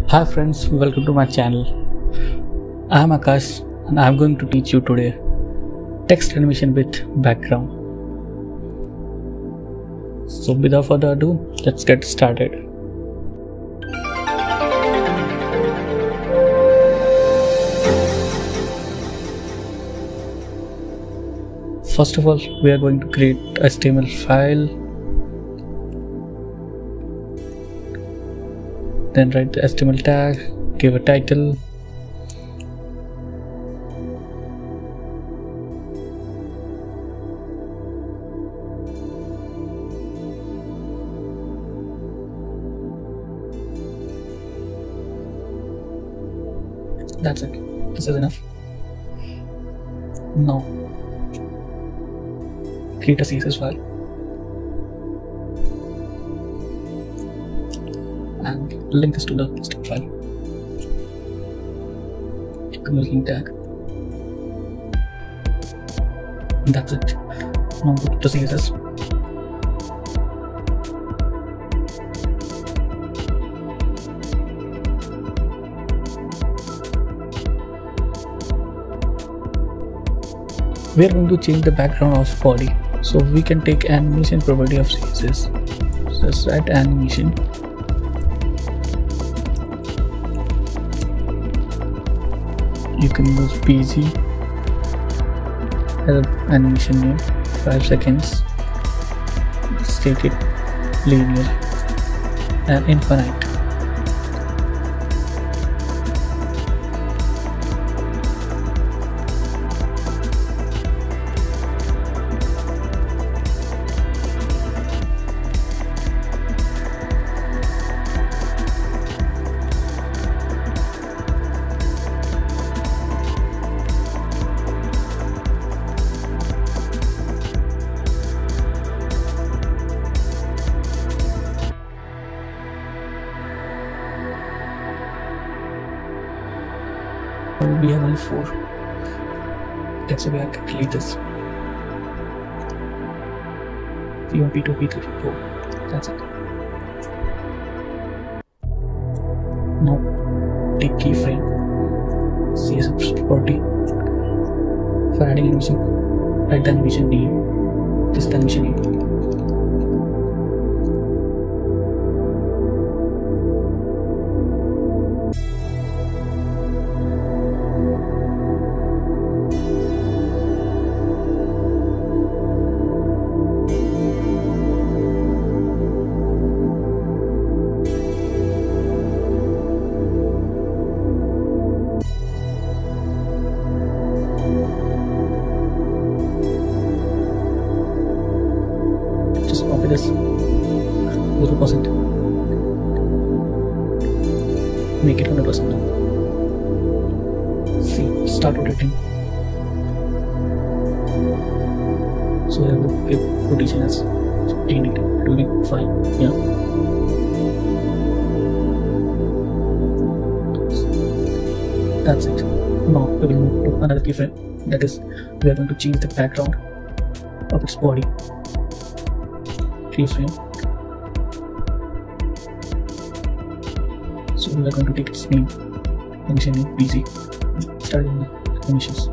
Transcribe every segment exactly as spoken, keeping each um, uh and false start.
Hi friends, welcome to my channel. I am Akash and I am going to teach you today text animation with background. So without further ado, let's get started. First of all, we are going to create a H T M L file. Then write the H T M L tag, give a title, that's it. This is enough. Now create a C S S file and link this to the step file. Link tag. That's it. Now go to the C S S. We are going to change the background of body, so we can take animation property of C S S. So let's write animation. You can use P G as an animation name, five seconds, state it linear and infinite. We have only four. That's why I can delete this. P one, P two, P three, P four. That's it. Now take keyframe, C S S property. For adding animation, write the animation name. This is the animation name. Copy this zero percent, make it one hundred percent. See, start rotating. So I will give rotation as fifteen, it will be fine. Yeah. That's it. Now we will move to another keyframe, that is, we are going to change the background of its body. Keyframe. So we are going to take its name, animation name P G, start in the animations.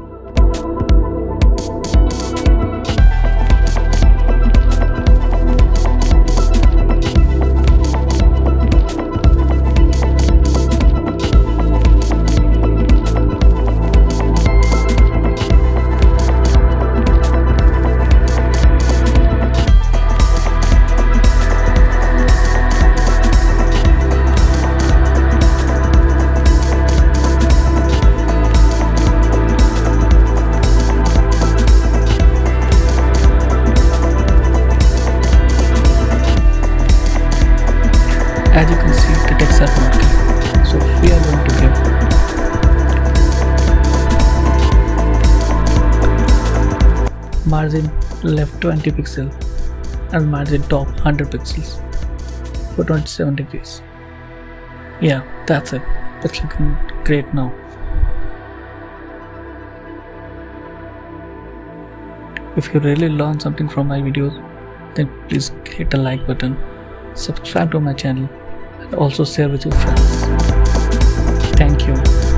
As you can see, the text are not clear, so we are going to give margin left twenty pixels and margin top one hundred pixels for twenty-seven degrees. Yeah, that's it. That's looking great now. If you really learned something from my videos, then please hit the like button, subscribe to my channel, and also share with your friends. Thank you.